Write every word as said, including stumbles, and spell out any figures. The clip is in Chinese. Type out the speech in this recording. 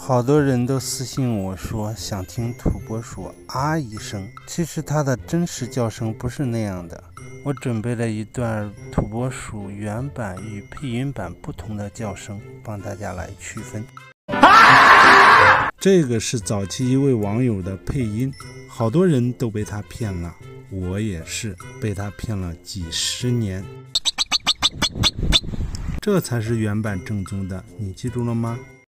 好多人都私信我说想听土拨鼠啊一声，其实它的真实叫声不是那样的。我准备了一段土拨鼠原版与配音版不同的叫声，帮大家来区分。啊、这个是早期一位网友的配音，好多人都被他骗了，我也是被他骗了几十年。这才是原版正宗的，你记住了吗？